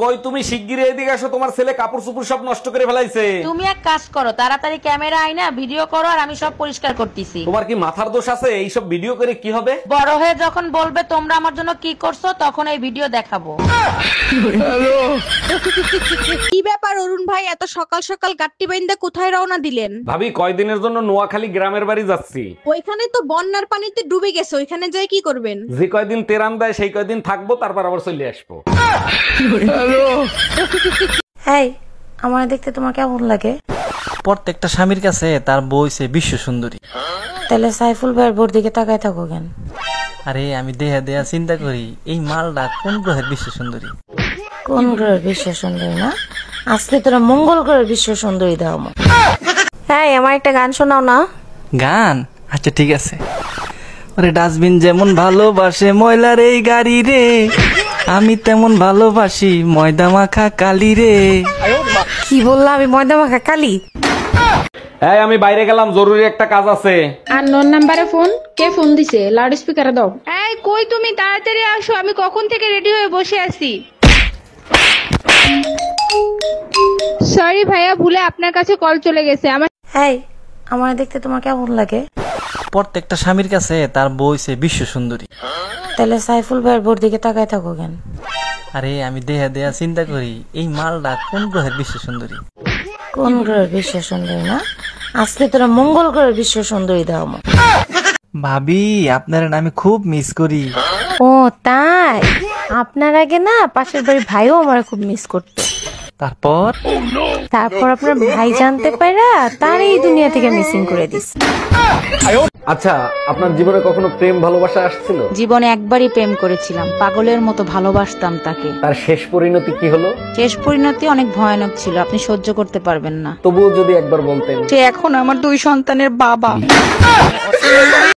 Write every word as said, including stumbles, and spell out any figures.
কই তুমি শিগগিরই এদিকে আসো, তোমার ছেলে কাপড় চোপড় সব নষ্ট করে ফেলাইছে। তুমি এক কাজ করো, তাড়াতাড়ি ক্যামেরা আইনা ভিডিও করো, আর আমি সব পরিষ্কার করতেছি। তোমার কি মাথার দোষ আছে? এইসব ভিডিও করে কি হবে? বড় হয়ে যখন বলবে তোমরা আমার জন্য কি করছো, তখন এই ভিডিও দেখাবো। কি ব্যাপার অরুণ ভাই, এত সকাল সকাল গাট্টি বাইন্দা কোথায় রওনা দিলেন? ভাবি কয়দিনের জন্য নোয়াখালী গ্রামের বাড়ি যাচ্ছি। ওইখানে তো বন্যার পানিতে ডুবে গেছে, ওইখানে যাই কি করবেন? যে কয়দিন তেরান দেয় সেই কয়দিন থাকবো, তারপর আবার চলে আসবো। এই আমার দেখতে তোমার কেমন লাগে? প্রত্যেকটা স্বামীর কাছে তার বউ সে বিশ্ব সুন্দরী। তাহলে সাইফুল ভাইয়ের বোর দিকে তাকায় থাকো কেন? আরে আমি দেহা দেহা চিন্তা করি এই মালটা কোন গ্রহের বিশ্ব সুন্দরী। কোন গ্রহের বিশ্ব সুন্দরী না? আজকে তোরা মঙ্গল গ্রহের বিশ্ব সুন্দরী দাও। হ্যাঁ, আমার একটা গান শোনাও না। গান? আচ্ছা ঠিক আছে। ওরে ডাস্টবিন যেমন ভালোবাসে ময়লার এই গাড়ি রে, আমি তেমন ভালোবাসি ময়দা মাখা কালি রে। কি বললা? আমি ময়দা মাখা কালি? এই আমি বাইরে গেলাম, জরুরি একটা কাজ আছে। আর নন নাম্বারে ফোন কে ফোন দিছে? লাউড স্পিকারে দাও। এই কই তুমি, তাড়াতাড়ি আসো, আমি কখন থেকে রেডি হয়ে বসে আছি। সরি ভাইয়া, ভুলে আপনার কাছে কল চলে গেছে। আমার এই আমার দেখতে তোমার কেমন লাগে? প্রত্যেকটা স্বামীর কাছে তার বউ সে বিশ্ব সুন্দরী। তাহলে সাইফুল ভাইয়ের বোর দিকে তাকায় থাকো কেন? আরে আমি দেহা দেহা চিন্তা করি এই মালটা কোন গ্রহের বিশ্ব সুন্দরী। কোন গ্রহের বিশ্ব সুন্দরী না? আজকে তোরা মঙ্গল গ্রহের বিশ্ব সুন্দরী দাও। ভাবি আপনার আমি খুব মিস করি। ও তাই? আপনার আগে না পাশের বাড়ির ভাইও আমার খুব মিস করতো। তারপর তারপর আপনার ভাই জানতে পারা তার এই দুনিয়া থেকে মিসিং করে দিস। আচ্ছা, আপনার জীবনে কখনো প্রেম ভালোবাসা আসছিল? জীবনে একবারই প্রেম করেছিলাম, পাগলের মতো ভালোবাসতাম তাকে। তার শেষ পরিণতি কি হলো? শেষ পরিণতি অনেক ভয়ানক ছিল, আপনি সহ্য করতে পারবেন না। তবুও যদি একবার বলতেন। সে এখন আমার দুই সন্তানের বাবা।